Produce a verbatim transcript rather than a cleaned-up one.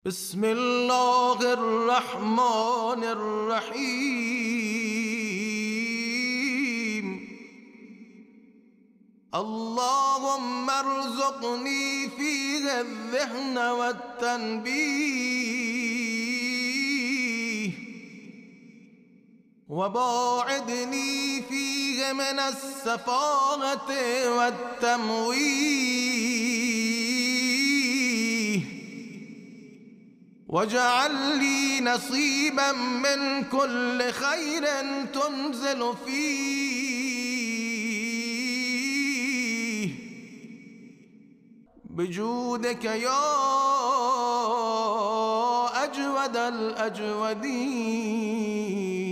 بسم الله الرحمن الرحيم. اللهم ارزقني فيه الذهن والتنبيه، وباعدني فيه من السفاهة والتمويه، واجعل لي نصيبا من كل خير تنزل فيه بجودك يا أجود الأجودين.